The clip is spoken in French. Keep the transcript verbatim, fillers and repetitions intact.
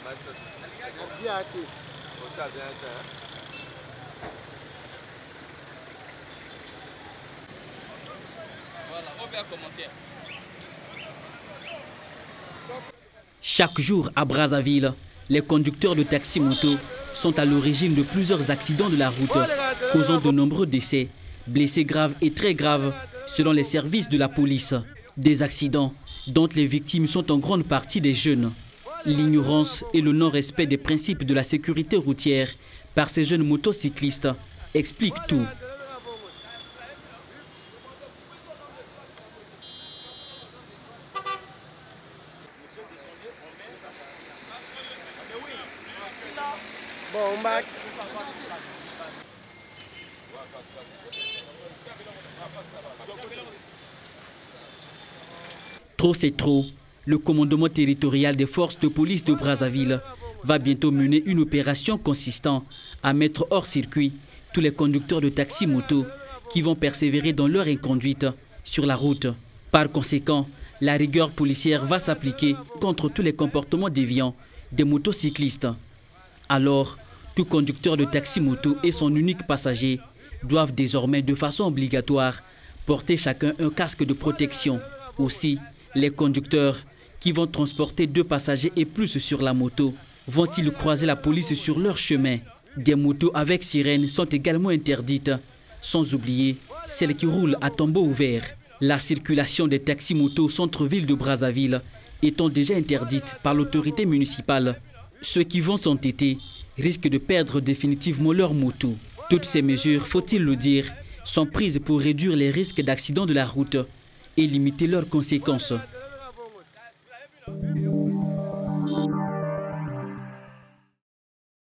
Chaque jour à Brazzaville, les conducteurs de taxi-moto sont à l'origine de plusieurs accidents de la route, causant de nombreux décès, blessés graves et très graves, selon les services de la police. Des accidents dont les victimes sont en grande partie des jeunes. L'ignorance et le non-respect des principes de la sécurité routière par ces jeunes motocyclistes expliquent tout. Trop c'est trop. Le commandement territorial des forces de police de Brazzaville va bientôt mener une opération consistant à mettre hors circuit tous les conducteurs de taxi-moto qui vont persévérer dans leur inconduite sur la route. Par conséquent, la rigueur policière va s'appliquer contre tous les comportements déviants des motocyclistes. Alors, tout conducteur de taxi-moto et son unique passager doivent désormais de façon obligatoire porter chacun un casque de protection. Aussi, les conducteurs qui vont transporter deux passagers et plus sur la moto vont-ils croiser la police sur leur chemin? Des motos avec sirène sont également interdites, sans oublier celles qui roulent à tombeau ouvert. La circulation des taxis-motos au centre-ville de Brazzaville étant déjà interdite par l'autorité municipale. Ceux qui vont s'entêter risquent de perdre définitivement leur moto. Toutes ces mesures, faut-il le dire, sont prises pour réduire les risques d'accidents de la route et limiter leurs conséquences.